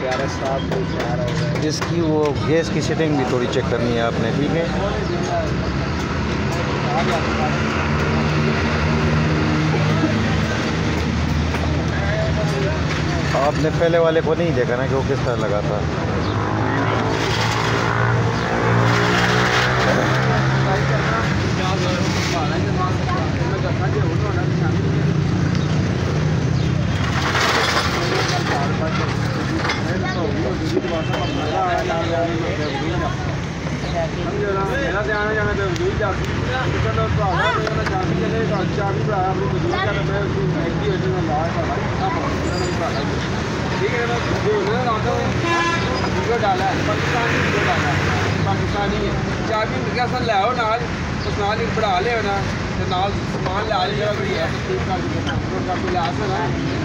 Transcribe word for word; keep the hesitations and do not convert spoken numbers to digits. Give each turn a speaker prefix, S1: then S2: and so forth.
S1: ग्यारह सात दो चार हो गए।
S2: इसकी वो गैस की सेटिंग भी थोड़ी चेक करनी है आपने, ठीक है। आपने पहले वाले को नहीं देखा ना कि वो किस तरह लगा था।
S1: ठीक है ना, जो वीडियो डाला है पाकिस्तानी वीडियो डाला है, पाकिस्तानी है। चाबी कैसा ले आओ नाल, उस नाल ही बढ़ा ले ना, नाल सामान ले आ जाएगा। ठीक कर ला